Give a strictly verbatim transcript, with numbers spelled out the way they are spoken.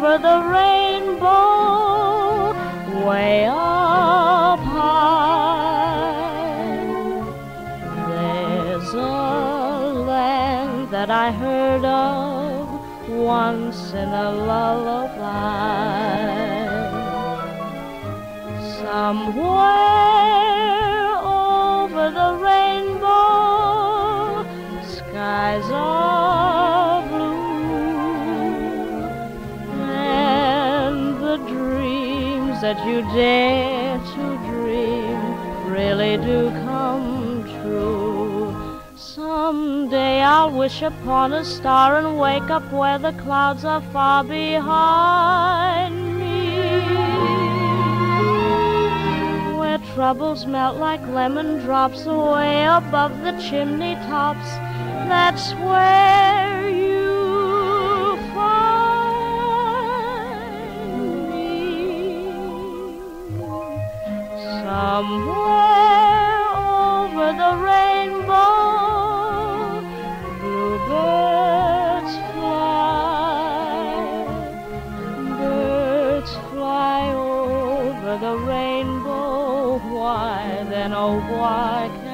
over the rainbow, way up high. There's a land that I heard of once in a lullaby. Somewhere over the rainbow, skies are blue, and the dreams that you dare to dream really do come true. Someday I'll wish upon a star and wake up where the clouds are far behind me, where troubles melt like lemon drops away above the chimney tops. That's where you'll find me. Somewhere over the rainbow, bluebirds fly, birds fly over the rainbow. Why then, oh why